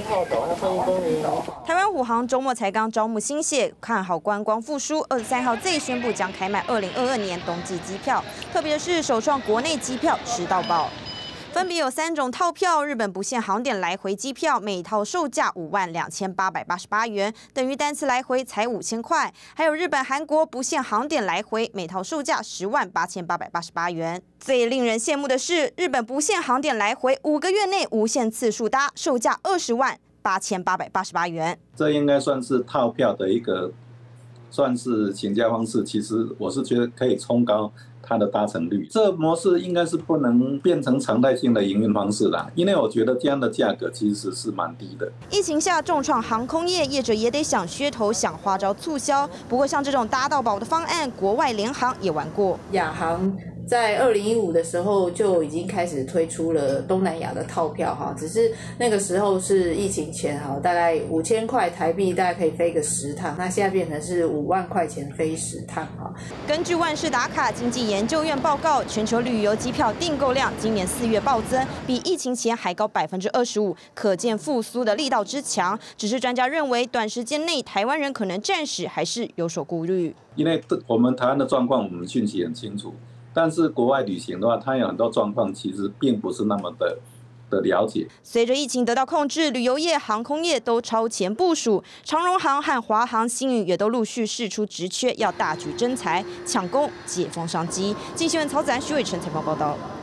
台湾虎航周末才刚招募新血，看好观光复苏。23号再宣布将开卖2022年冬季机票，特别是首创国内机票吃到饱。 分别有3种套票，日本不限航点来回机票，每套售价52888元，等于单次来回才5000块；还有日本、韩国不限航点来回，每套售价108888元。最令人羡慕的是，日本不限航点来回，5个月内无限次数搭，售价208888元。 这应该算是套票的一个，算是请假方式。其实我是觉得可以冲高 它的达成率，这模式应该是不能变成常态性的营运方式啦，因为我觉得这样的价格其实是蛮低的。 疫情下重创航空业，业者也得想噱头，想花招促销。不过像这种搭到饱的方案，国外联航也玩过。 亚航在2015的时候就已经开始推出了东南亚的套票哈，只是那个时候是疫情前哈，大概5000块台币，大概可以飞个10趟，那现在变成是5万块钱飞10趟哈。 根据万事达卡经济研究院报告，全球旅游机票订购量今年4月暴增，比疫情前还高25%，可见复苏的力道之强。只是专家认为，短时间内台湾人可能暂时还是有所顾虑， 因为我们台湾的状况，我们讯息很清楚。 但是国外旅行的话，它有很多状况，其实并不是那么的了解。 随着疫情得到控制，旅游业、航空业都超前部署，长荣航和华航、星宇也都陆续释出职缺，要大举征才，抢攻解封商机。经新闻曹子安、徐伟成采访报道。